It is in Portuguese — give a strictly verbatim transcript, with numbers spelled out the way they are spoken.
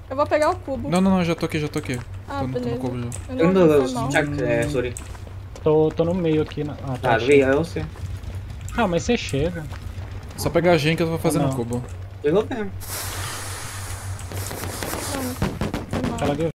Eu vou pegar o cubo. Não, não, não, já tô aqui, já tô aqui. Ah, tô, no- tô beleza. no cubo já. Eu Eu não não, vi, foi mal. Jack, é, sorry. Tô, tô no meio aqui. Na... Ah, tá. Ah, achei. vi, é você. Ah, mas você chega. Só pegar a gen que eu vou fazer Ah, no não. cubo. Chegou mesmo. Não, foi mal. Ela deu